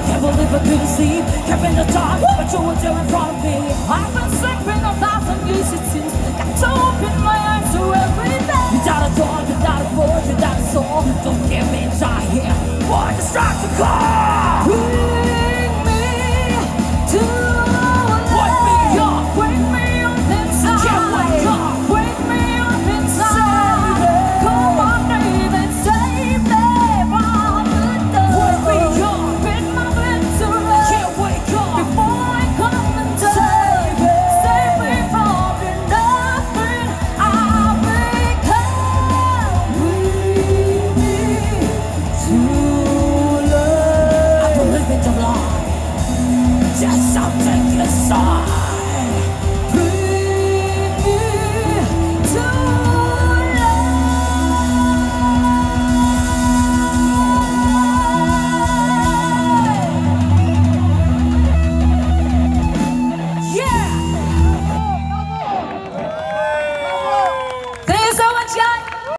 can't believe I couldn't sleep. Kept in the dark, but you were there in front of me. I've been sleeping 1,000 years it seems. Got to open my eyes to everything. Without a dawn, without a voice, without a soul. Don't get me inside here. Why distract the car? Bring me to life. Wake me up. Wake me up inside. I can't wake up. Wake me up inside. Come on, baby, save me from the dark. Wake me up. Bring my blood to life. I can't wake up before I come and die. Save me from the nothing I've become. Bring me to life. I believe in the light. Just something inside.